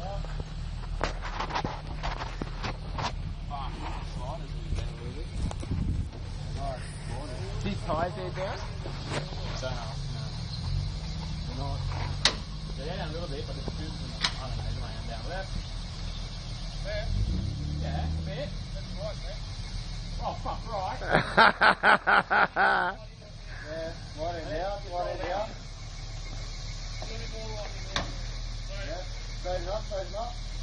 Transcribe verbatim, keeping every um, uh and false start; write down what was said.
These tyres there, Dan? Don't ask, no. They're not. They're down a little bit, but it's too, I don't know, you might down left. There? Yeah, a bit. That's right, mate. Oh, fuck, right. Yeah, right in down, right in down. Yeah, straighten up, straighten up.